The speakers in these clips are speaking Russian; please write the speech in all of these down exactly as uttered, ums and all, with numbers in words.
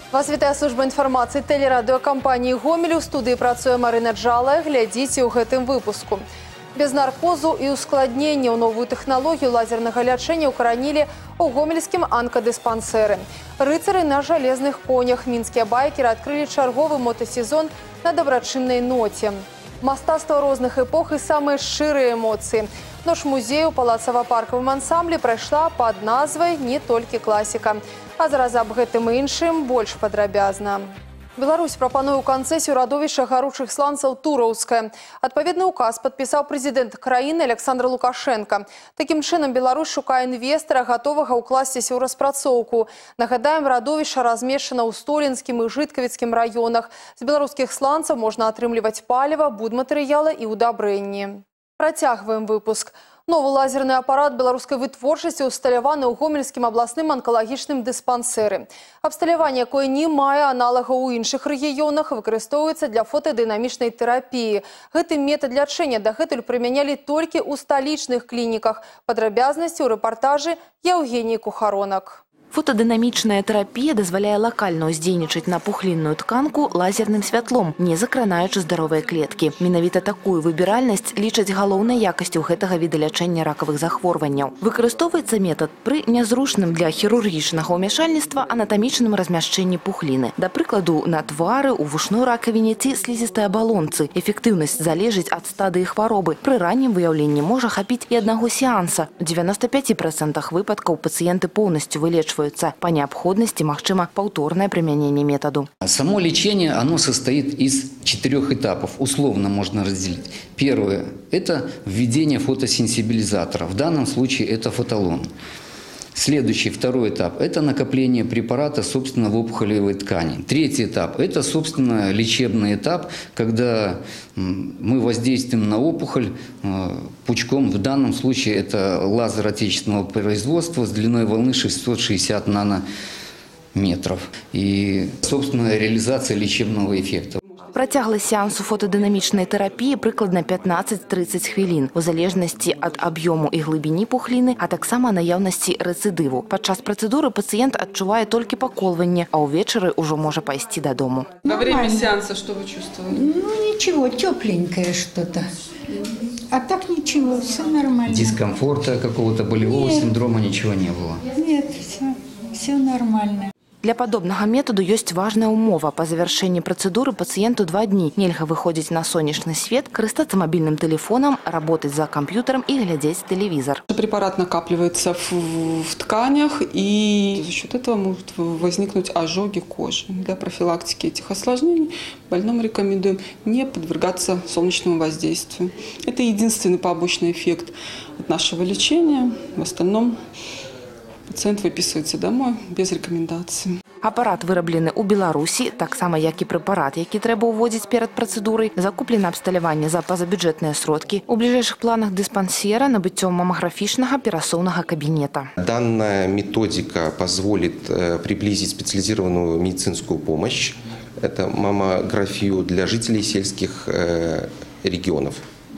Вас вітае служба інфармацыі тэлерадыёкампаніі «Гомель». У студыі працуе Марына Джалая. Глядзіце ў гэтым выпуску. Без наркозу і ускладнення ў новую тэхналогію лазернага лячэння ўкаранілі ў гомельскім анкадыспансеры. Рыцары на жалезных конях. Мінскія байкеры адкрылі чарговы мотосезон на дабрачыннай ноце. Мастацтва розных эпох і самыя шчырыя эмоцыі. Нож музею ў палацава-паркавым ансамблі прайшла пад назвай «Не толькі класіка». А зараз аб гэтым і іншым больш падрабязна. Беларусь прапануе ў канцэсію радовішча гаручых сланцаў Тураўскае. Адпаведны ўказ падпісаў прэзідэнт краіны Александр Лукашенко. Такім чынам Беларусь шукае інвестара, гатовага ўкласціся ў распрацоўку. Нагадаем, радовішча размешчана ў Столінскім і Жыткавіцкім раёнах. З беларускіх сланцаў можна атрымліваць паліва, будматэрыялы і ўдабрэнні. Працягваем выпуск. Новы лазерны апарат беларускай вытворчасці усталяваны ў гомельскім абласным анкалагічным дыспансеры. Абсталяванне, якое не мае аналага ў іншых рэгіёнах, выкарыстоўваецца для фотадынамічнай тэрапіі. Гэты метад лячэння дагэтуль прымянялі толькі ў сталічных клініках. Падрабязнасці ў рэпартажы Яўгеніі Кухаронак. Фотодинамичная терапия дазваляе локально уздзейнічаць на пухлінную тканку лазерным святлом, не закранаючы здаровыя клеткі. Менавіта такую выбіральнасць лічаць галоўнай якасцю гэтага віда лячэння ракавых захворванняў. Выкарыстоўваецца метад пры нязручным для хірургічнага ўмяшальніцтва анатамічным размяшчэнні пухліны. Да прыкладу, на твары, у вушной ракавіне ці слізістай абалонцы. Эфектыўнасць залежыць ад стадыі хваробы. Пры раннім выяўленні можа хапіць і аднаго сеанса. У девяноста пяти процентах выпадкаў пацыенты поўнасцю вылечваюцца. По необходимости махчима повторное применение методу. Само лечение, оно состоит из четырех этапов. Условно можно разделить. Первое – это введение фотосенсибилизатора. В данном случае это фотолон. Следующий, второй этап – это накопление препарата, собственно, в опухолевой ткани. Третий этап – это, собственно, лечебный этап, когда мы воздействуем на опухоль пучком. В данном случае это лазер отечественного производства с длиной волны шестьсот шестьдесят нанометров. И, собственно, реализация лечебного эффекта. Працягласць сеансу фотодынамічнай тэрапіі прыкладна пятнаццаць-трыццаць хвілін, у залежнасці ад аб'ёму і глыбіні пухліны, а таксама наяўнасці рэцыдыву. Падчас працэдуры пацыент адчувае толькі паколванне, а ўвечары ўжо можа пайсці дадому. Во время сеанса что вы чувствовали? Ну ничего, тепленькое что-то. А так ничего, все нормально. Дискомфорта какого-то болевого Нет. синдрома ничего не было? Нет, все, все нормально. Для падобнага методу ёсць важная умова. Па завяршэнні працэдуры пацыенту два дні нельга выходзіць на сонечны свет, карыстацца мабільным тэлефонам, работаць за камп'ютарам і глядзець тэлевізор. Препарат накапливается в, в тканях, и за счет этого могут возникнуть ожоги кожи. Для профилактики этих осложнений больному рекомендуем не подвергаться солнечному воздействию. Это единственный побочный эффект от нашего лечения. В остальном пациент выписывается домой без рекомендаций. Апарат выраблены ў Беларусі, таксама як і прэпарат, які трэба ўводзіць перад працэдурай. Закуплена абсталяванне за пазабюджэтныя сродкі. У бліжэйшых планах дыспансера набыццё маммографічнага перасоўнага кабинета. Данная методика позволит приблизить специализированную медицинскую помощь. Это маммографию для жителей сельских регионов.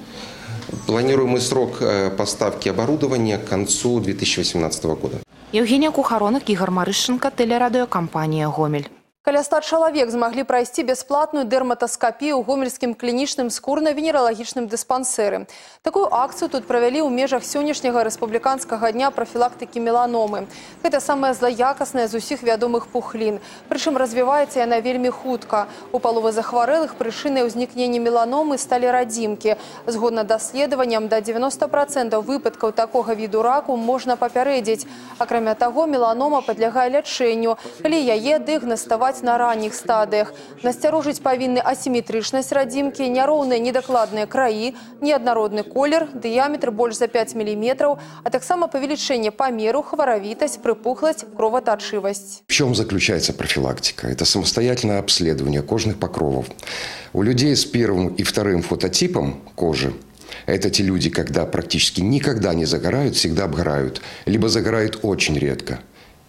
Планируемый срок поставки оборудования к концу две тысячи восемнадцатого года. Яўгенія Кухаронак, Ігор Марышченко, тэлерадыёкампанія «Гомель». Каля ста чалавек змаглі прайсці бясплатную дэрматаскапію ў гомельскім клінічным скурна-венералагічным дыспансеры. Такую акцыю тут правялі ў межах сённяшняга рэспубліканскага дня прафілактыкі меланомы. Гэта самая злаякасная з усіх вядомых пухлін. Прычым развіваецца яна вельмі хутка. У паловы захварэлых прычынай узнікнення меланомы сталі радзімкі. Згодна даследаванням, да девяноста процентаў выпадкаў такога віду раку можна папярэдзіць. Акрамя таго, меланома падлягае лячэнню, калі яе дыагнаставаць на ранніх стадыях. Насцярожыць павінны асіметрычнасць радзімкі, няроўныя недакладныя краі, неаднародны колер, дыяметр больш за пять миллиметров, а таксама павелічэнне памеру, хваравітасць, прыпухласць, кровоточивость. В чем заключается профилактика? Это самостоятельное обследование кожных покровов. У людей с первым и вторым фототипом кожи это те люди, когда практически никогда не загорают, всегда обгорают, либо загорают очень редко.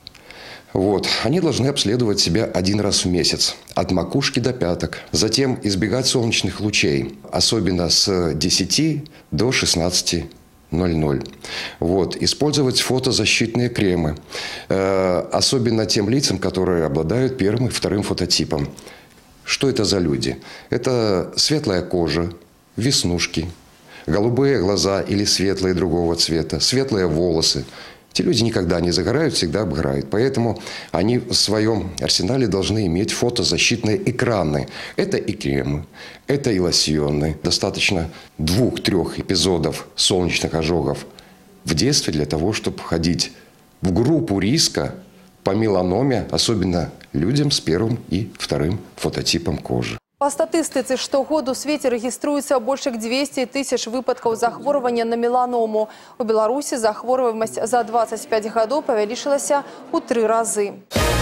Вот. Они должны обследовать себя один раз в месяц, от макушки до пяток. Затем избегать солнечных лучей, особенно с десяти до шестнадцати ноль ноль. Вот. Использовать фотозащитные кремы, э, особенно тем лицам, которые обладают первым и вторым фототипом. Что это за люди? Это светлая кожа, веснушки, голубые глаза или светлые другого цвета, светлые волосы. Эти люди никогда не загорают, всегда обгорают. Поэтому они в своем арсенале должны иметь фотозащитные экраны. Это и кремы, это и лосьоны. Достаточно двух-трех эпизодов солнечных ожогов в детстве для того, чтобы входить в группу риска по меланоме, особенно людям с первым и вторым фототипом кожи. По статистицы, штогоду у свете региструется больше двухсот тысяч выпадков захворывания на меланому. У Беларуси захворываемость за двадцать пять годов павялічылася ў тры разы.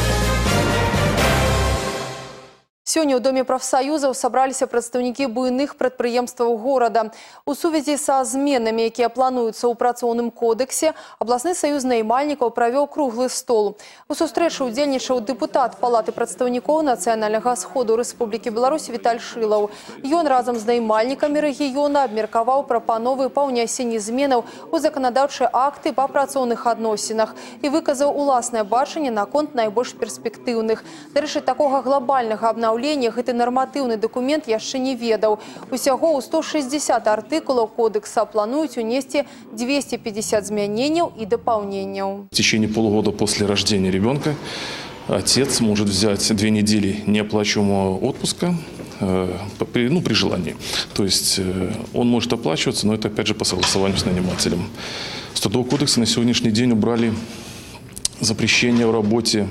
Сегодня у Доме профсоюзов собрались представники буйных предприемств города. У сувязі со зменами, которые плануются у працоўным кодексе, областный союз наймальников провел круглый стол. У сустрэчы удзельнічаў депутат Палаты представников Национального сходу Республики Беларусь Виталь Шилов. Ён разом с наймальниками региона обмерковал пропановы по ўнясенні зменаў у законодаўчыя акты по працоўных адносінах и выказал уласнае бачанне наконт найбольш перспектыўных. Дарэчы, такого глобального обновления гэты нарматыўны документ яшчэ не ведаў. Усяго ў сто шестьдесят артыкулаў кодекса плануюць унести двести пятьдесят змяненняў и дополнений. В течение полугода после рождения ребенка отец может взять две недели неоплачиваемого отпуска, э, при, ну, при желании. То есть э, он может оплачиваться, но это опять же по согласованию с нанимателем. С Трудового кодекса на сегодняшний день убрали запрещение в работе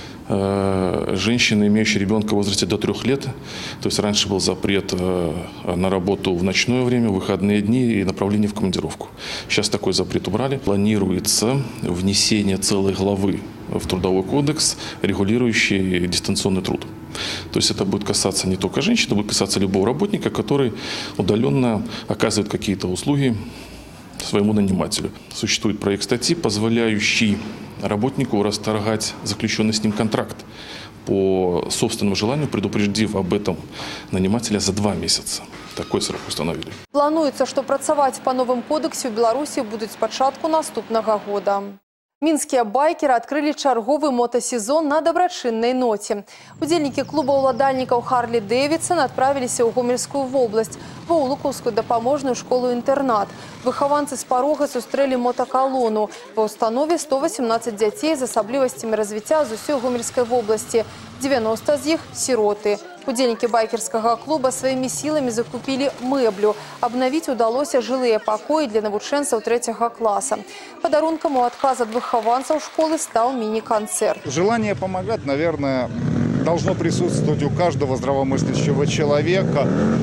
женщины, имеющие ребенка в возрасте до трех лет. То есть раньше был запрет на работу в ночное время, в выходные дни и направление в командировку. Сейчас такой запрет убрали. Планируется внесение целой главы в Трудовой кодекс, регулирующий дистанционный труд. То есть это будет касаться не только женщин, это будет касаться любого работника, который удаленно оказывает какие-то услуги своему нанимателю. Существует проект статьи, позволяющий работнику расторгать заключенный с ним контракт по собственному желанию, предупредив об этом нанимателя за два месяца. Такой срок установили. Плануется, что працаваць по новым кодексу в Беларуси будут с початку наступного года. Минские байкеры открыли чарговый мотосезон на доброчинной ноте. Удельники клуба уладальников Харли Дэвидсон отправились в Гомельскую область, в Улуковскую допоможную школу-интернат. Выхованцы с порога сустрели мотоколону. По установе сто восемнадцать детей с особливостями развития из усей Гомельской области. девяносто из них – сироты. Удельники байкерского клуба своими силами закупили меблю. Обновить удалось жилые покои для навучэнцаў третьего класса. Подарунком у отказа от выхованцев школы стал мини-концерт. Желание помогать, наверное, должно присутствовать у каждого здравомыслящего человека.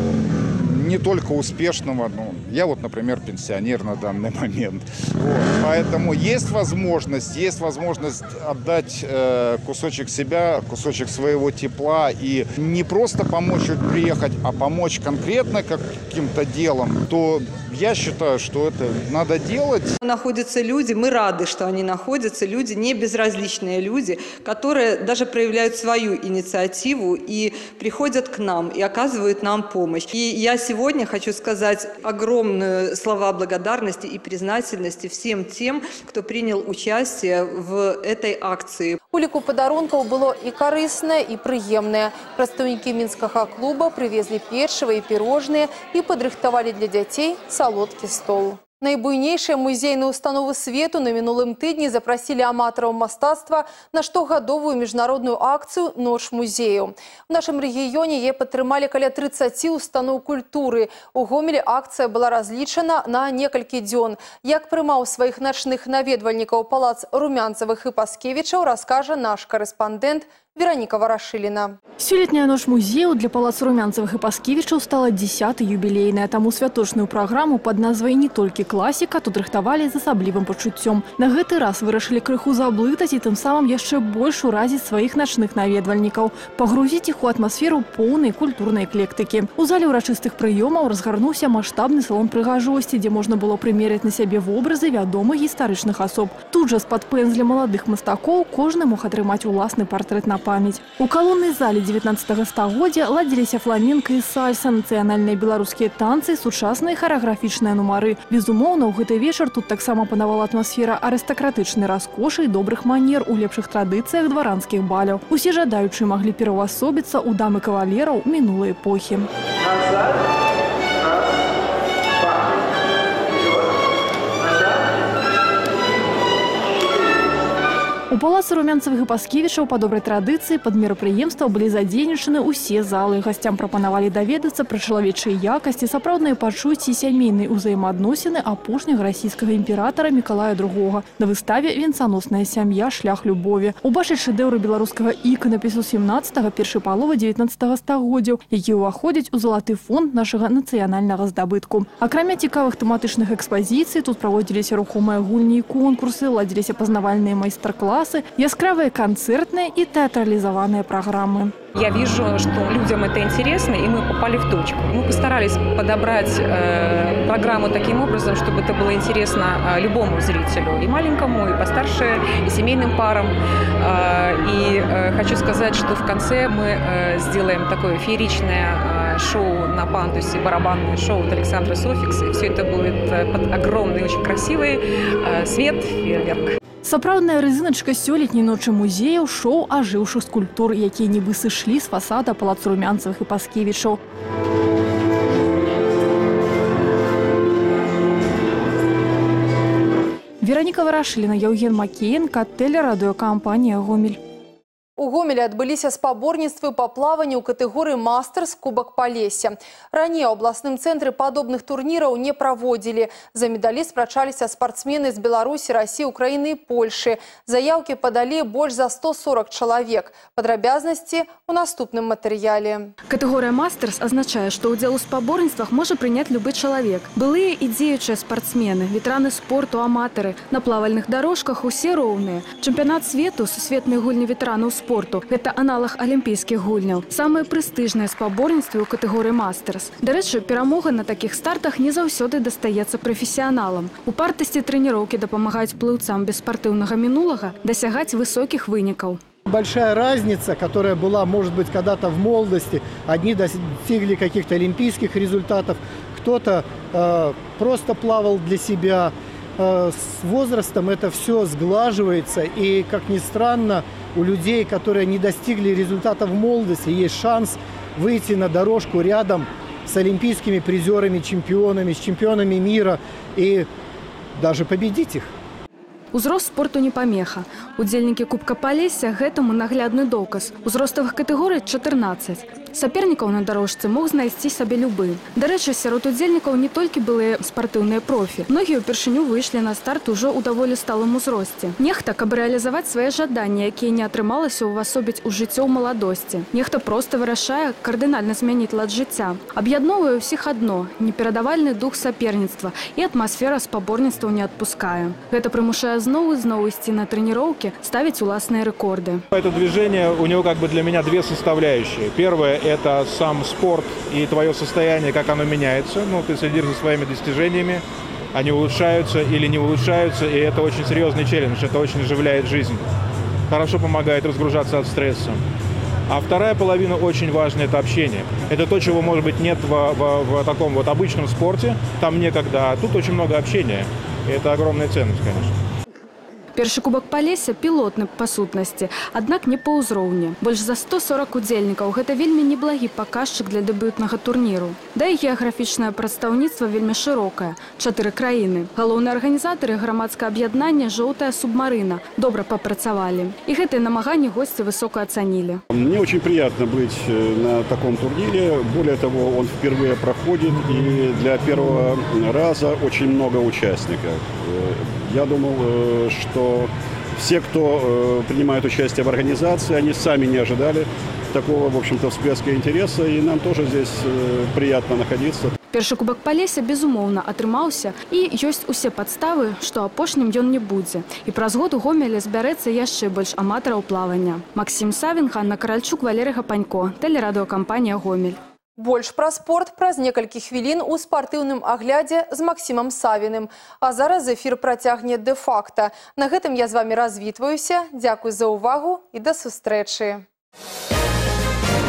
Не только успешного, ну, я вот, например, пенсионер на данный момент. Вот. Поэтому есть возможность, есть возможность отдать э, кусочек себя, кусочек своего тепла и не просто помочь приехать, а помочь конкретно каким-то делом, то я считаю, что это надо делать. Находятся люди, мы рады, что они находятся, люди, не безразличные люди, которые даже проявляют свою инициативу и приходят к нам и оказывают нам помощь. И я сегодня Сегодня хочу сказать огромные слова благодарности и признательности всем тем, кто принял участие в этой акции. У ліку подарунков было и корыстное, и приемное. Представники Минского клуба привезли печиво и пирожные и подрыхтовали для детей солодкий стол. Найбуйнейшие музейные установы свету на минулым тыдні запросили аматоров мастацтва на штогадовую международную акцию «Нож музею». В нашем регионе ей падтрымалі каля тридцати установ культуры. У Гомелі акция была разлічана на некалькі дзён. Як прымаў своих ночных наведвальников палац Румянцевых и Паскевичаў, расскажет наш корреспондент Вероника Ворошилина. Сёлетняя нож музею для палаца Румянцевых и Паскевичаў стала десятой юбилейной. Таму святочную программу под назвай не только классика тут рыхтавалі з асаблівым пачуццём. На гэты раз вырашылі крыху заблытаць і тым самым яшчэ больш уразіць сваіх начных наведвальнікаў, пагрузіць іх у атмасферу поўнай культурнай эклектыкі. У зале ўрачыстых прыёмаў разгарнуўся маштабны салон прыгажосці, дзе можна было прымерыць на сябе вобразы вядомых гістарычных асоб. Тут жа з-пад пэндзля маладых мастакоў кожны мог атрымаць уласны партрэт на памяць. У калоннай зале девятнадцатага стагоддзя ладзіліся фламенка і сальса, нацыянальныя беларускія танцы, сучасныя харэаграфічныя нумары. Безумоўна, у гэты вечар тут таксама панавала атмасфера арыстакратычнай раскошы і добрых манер у лепшых традыцыях дваранскіх баляў. Усе жадаючыя маглі пераўвасобіцца ў дамы кавалераў мінулай эпохі. У палацы Румянцевых і Паскевічаў па добрай традыцыі пад мерапрыемства былі задзейнічаны ўсе залы. Гасцям прапанавалі даведацца пра чалавечыя якасці, сапраўдныя пачуцці і сямейныя ўзаемаадносіны апошняга расійскага імператара Мікалая другога. На выставе «Венцаносная сям'я. Шлях любові». Убачыць шэдэўры беларускага іканапісу сямнаццатага першай паловы дзевятнаццатага стагоддзяў, якія ўваходзяць у залаты фонд нашага нацыянальнага здабытку. Акрамя цікавых тэматычных экспазіцый, тут праводзіліся рухомыя гульні і конкурсы, ладзіліся пазнавальныя майстар-класы, яскравые концертные и театрализованные программы. Я вижу, что людям это интересно, и мы попали в точку. Мы постарались подобрать э, программу таким образом, чтобы это было интересно э, любому зрителю, и маленькому, и постарше, и семейным парам. Э, и э, хочу сказать, что в конце мы э, сделаем такое фееричное э, шоу на пандусе, барабанное шоу от Александра Софикса. И все это будет э, под огромный, очень красивый э, свет, фейерверк. Сапраўдная рызыначка сёлетняй ночы музеяў шоу ажыўшых скульптур, якія нібы сышлі з фасада палацу Румянцевых і Паскевічаў. Вероніка Варашыліна, Яўген Макеенка, тэлерадыёкампанія «Гомель». У Гомелі адбыліся спаборніцтвы па плаванні ў катэгорыі «Мастэрс» Кубак Палесся. Раней у абласным цэнтры падобных турніраў не праводзілі. За медалі спрачаліся спартсмены з Беларусі, Расіі, Украіны і Польшы. Заяўкі падалі больш за сто сорок чалавек. Падрабязнасці ў наступным матэрыяле. Катэгорыя «Мастэрс» азначае, што ўдзел у спаборніцтвах можа прыняць любы чалавек. Былыя і дзеючыя спартсмены, ветэраны спорту, аматары. На плавальных дарожках усе роўныя. Чэмпіянат свету, сусветныя гульні ветэранаў спорту спорту. Гэта аналаг алімпійскіх гульняў. Самыя прэстыжныя спаборніцтвы ў катэгорыі «Мастэрс». Дарэчы, перамога на такіх стартах не заўсёды дастаецца прафесіяналам. Упартасці трэніроўкі дапамагаюць плыўцам без спартыўнага мінулага дасягаць высокіх вынікаў. Большая разница, которая была, может быть, когда-то в молодости. Одни достигли каких-то олимпийских результатов, кто-то э, просто плавал для себя. Э, с возрастом это все сглаживается, и, как ни странно, у людей, которые не достигли результата в молодости, есть шанс выйти на дорожку рядом с олимпийскими призерами, чемпионами, с чемпионами мира и даже победить их. Узрост спорту не памеха. Удзельнікі Кубка Палесся гэтаму наглядны доказ. Узроставых катэгорый чатырнаццаць. Сапернікаў на дарожцы мог знайсці сабе любы. Дарэчы, сярод удзельнікаў не толькі былыя спартыўныя профі. Многія ўпершыню выйшлі на старт ужо ў даволі сталым узросце. Нехта, каб рэалізаваць свае жаданні, якія не атрымалася ўвасобіць у жыццё ў маладосці. Нехта проста вырашае кардынальна змяніць лад жыцця. Аб'ядноўвае ўсіх адно – неперадавальны дух саперніцтва, і атмасфера спаборніцтваў не адпускае. Гэта прымушае зноў і зноў ісці на трэніроўкі, ставіць уласныя рэкорды. Это движение, у него как бы для меня две составляющие. Первое – это сам спорт и твое состояние, как оно меняется. Ну, ты следишь за своими достижениями, они улучшаются или не улучшаются, и это очень серьезный челлендж, это очень оживляет жизнь. Хорошо помогает разгружаться от стресса. А вторая половина очень важная – это общение. Это то, чего, может быть, нет в, в, в таком вот обычном спорте. Там некогда, а тут очень много общения. И это огромная ценность, конечно. Першы Кубак Палесся пілотны па сутнасці, аднак не па ўзроўні. Больш за сто сорок удзельнікаў – гэта вельмі неблагі паказчык для дэбютнага турніру. Да і геаграфічнае прадстаўніцтва вельмі шырокае – чатыры краіны. Галоўныя арганізатары грамадскае аб'яднання «Жоўтая субмарына» добра папрацавалі. І гэтыя намаганні госці высока ацанілі. Мне очень приятно быть на таком турнире. Более того, он впервые проходит, и для первого раза очень много участников. Я думал, что все, кто принимает участие в организации, они сами не ожидали такого, в общем-то, всплеска интереса, и нам тоже здесь приятно находиться. Першы Кубак Палесся, безумоўна, атрымаўся, і ёсць усе падставы, што апошнім ён не будзе. І праз год у Гомелі збярэцца яшчэ больш аматараў плавання. Максим Савін, Ганна Каральчук, Валерий Гапанько, тэлерадыёкампанія «Гомель». Больш пра спорт праз некалькі хвілін у спартыўным аглядзе з Максімам Савіным. А зараз эфір працягне дэ-факта. На гэтым я з вамі развітваюся. Дзякуй за ўвагу і да сустрэчы.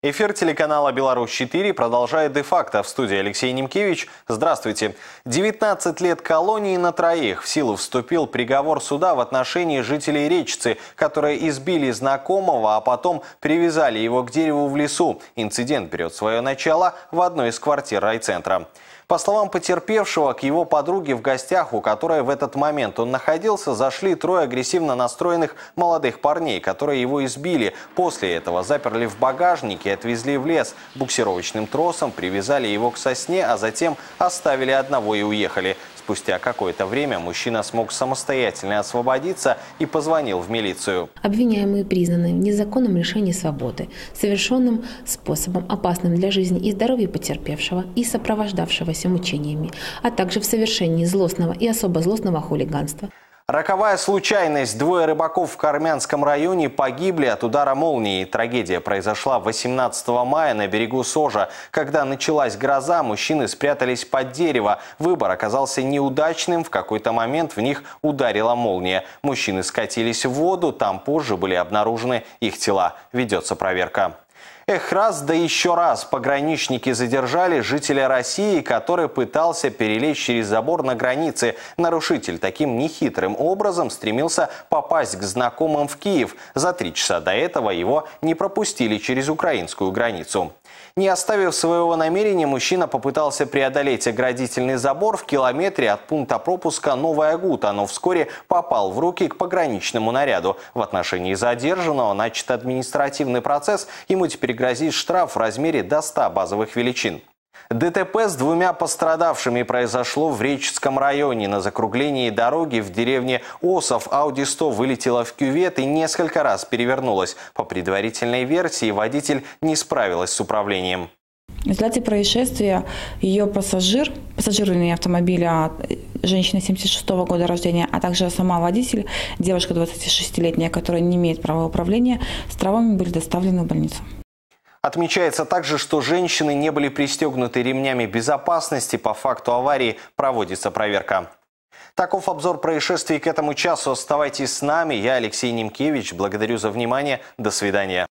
Эфир телеканала «Беларусь-четыре» продолжает де-факто. В студии Алексей Немкевич. Здравствуйте. девятнадцать лет колонии на троих. В силу вступил приговор суда в отношении жителей Речицы, которые избили знакомого, а потом привязали его к дереву в лесу. Инцидент берет свое начало в одной из квартир райцентра. По словам потерпевшего, к его подруге в гостях, у которой в этот момент он находился, зашли трое агрессивно настроенных молодых парней, которые его избили. После этого заперли в багажнике и отвезли в лес. Буксировочным тросом привязали его к сосне, а затем оставили одного и уехали. Спустя какое-то время мужчина смог самостоятельно освободиться и позвонил в милицию. Обвиняемые признаны в незаконном лишении свободы, совершенным способом, опасным для жизни и здоровья потерпевшего и сопровождавшегося мучениями, а также в совершении злостного и особо злостного хулиганства. Роковая случайность. Двое рыбаков в Кармянском районе погибли от удара молнии. Трагедия произошла восемнадцатого мая на берегу Сожа. Когда началась гроза, мужчины спрятались под дерево. Выбор оказался неудачным. В какой-то момент в них ударила молния. Мужчины скатились в воду. Там позже были обнаружены их тела. Ведется проверка. Эх, раз да еще раз пограничники задержали жителя России, который пытался перелезть через забор на границе. Нарушитель таким нехитрым образом стремился попасть к знакомым в Киев. За три часа до этого его не пропустили через украинскую границу. Не оставив своего намерения, мужчина попытался преодолеть оградительный забор в километре от пункта пропуска Новая Гута, но вскоре попал в руки к пограничному наряду. В отношении задержанного начат административный процесс, ему теперь грозит штраф в размере до ста базовых величин. ДТП с двумя пострадавшими произошло в Речицком районе. На закруглении дороги в деревне Осов Ауди сто вылетела в кювет и несколько раз перевернулась. По предварительной версии, водитель не справилась с управлением. В результате происшествия ее пассажир, пассажирный автомобиля, женщина семьдесят шестого года рождения, а также сама водитель, девушка двадцатишестилетняя, которая не имеет права управления, с травмами были доставлены в больницу. Отмечается также, что женщины не были пристегнуты ремнями безопасности. По факту аварии проводится проверка. Таков обзор происшествий к этому часу. Оставайтесь с нами. Я Алексей Немкевич. Благодарю за внимание. До свидания.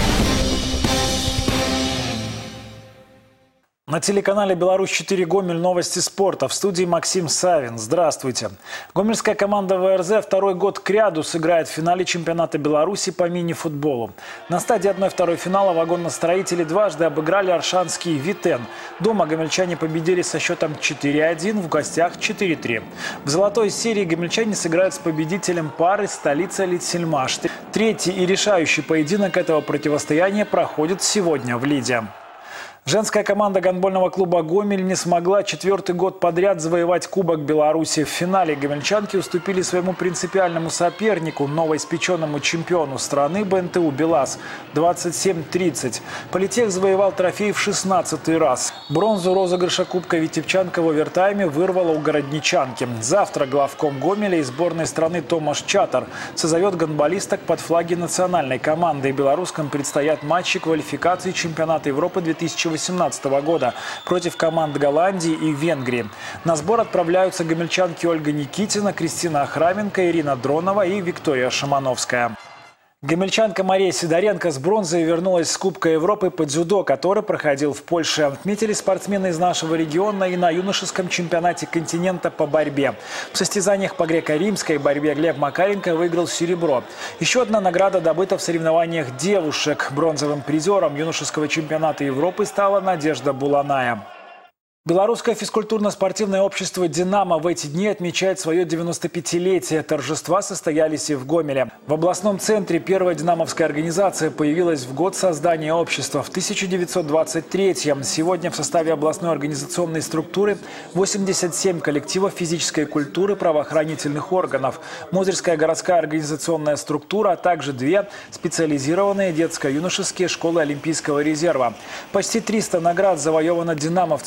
На телеканале «Беларусь-четыре» Гомель, новости спорта. В студии Максим Савин. Здравствуйте. Гомельская команда ВРЗ второй год кряду сыграет в финале чемпионата Беларуси по мини-футболу. На стадии одна-второй финала вагонностроители дважды обыграли аршанский Витен. Дома гомельчане победили со счетом четыре один, в гостях четыре три. В золотой серии гомельчане сыграют с победителем пары столица-Литсельмаш. Третий и решающий поединок этого противостояния проходит сегодня в Лиде. Женская команда гандбольного клуба «Гомель» не смогла четвертый год подряд завоевать Кубок Беларуси. В финале гомельчанки уступили своему принципиальному сопернику, новоиспеченному чемпиону страны бэ эн тэ у «БелАЗ» двадцать семь тридцать. Политех завоевал трофей в шестнадцатый раз. Бронзу розыгрыша Кубка Витебчанка в овертайме вырвала у городничанки. Завтра главком Гомеля из сборной страны Томаш Чатар созовет гандболисток под флаги национальной команды. Белорусским предстоят матчи квалификации чемпионата Европы две тысячи восемнадцатого года против команд Голландии и Венгрии. На сбор отправляются гомельчанки Ольга Никитина, Кристина Охраменко, Ирина Дронова и Виктория Шамановская. Гомельчанка Мария Сидоренко с бронзой вернулась с Кубка Европы по дзюдо, который проходил в Польше. Отметили спортсмены из нашего региона и на юношеском чемпионате континента по борьбе. В состязаниях по греко-римской борьбе Глеб Макаренко выиграл серебро. Еще одна награда добыта в соревнованиях девушек. Бронзовым призером юношеского чемпионата Европы стала Надежда Буланая. Белорусское физкультурно-спортивное общество «Динамо» в эти дни отмечает свое девяностопятилетие. Торжества состоялись и в Гомеле. В областном центре первая динамовская организация появилась в год создания общества в тысяча девятьсот двадцать третьем. Сегодня в составе областной организационной структуры восемьдесят семь коллективов физической культуры правоохранительных органов, Мозырская городская организационная структура, а также две специализированные детско-юношеские школы Олимпийского резерва. Почти триста наград завоевано динамовцами нашего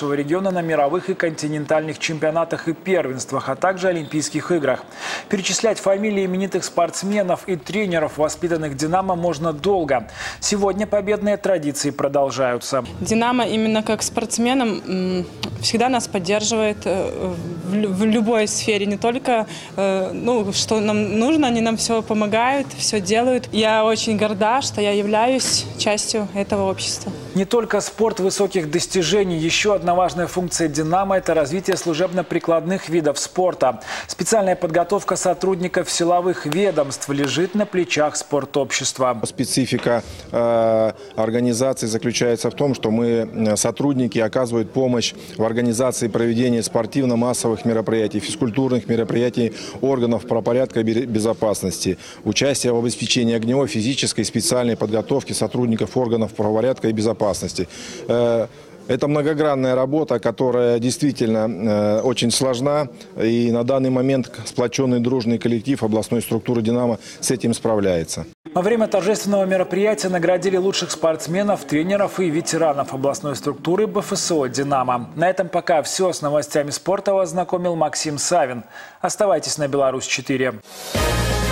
нашего региона на мировых и континентальных чемпионатах и первенствах, а также Олимпийских играх. Перечислять фамилии именитых спортсменов и тренеров, воспитанных «Динамо», можно долго. Сегодня победные традиции продолжаются. «Динамо» именно как спортсменам всегда нас поддерживает в любой сфере, не только ну, что нам нужно, они нам все помогают, все делают. Я очень горда, что я являюсь частью этого общества. Не только спорт высоких достижений. Еще одна важная функция «Динамо» – это развитие служебно-прикладных видов спорта. Специальная подготовка сотрудников силовых ведомств лежит на плечах спортобщества. Специфика э, организации заключается в том, что мы, сотрудники, оказывают помощь в организации проведения спортивно-массовых мероприятий, физкультурных мероприятий органов правопорядка и безопасности, участие в обеспечении огневой, физической и специальной подготовки сотрудников органов правопорядка и безопасности. Это многогранная работа, которая действительно очень сложна, и на данный момент сплоченный дружный коллектив областной структуры «Динамо» с этим справляется. Во время торжественного мероприятия наградили лучших спортсменов, тренеров и ветеранов областной структуры БФСО «Динамо». На этом пока все. С новостями спорта вас знакомил Максим Савин. Оставайтесь на Беларусь четыре.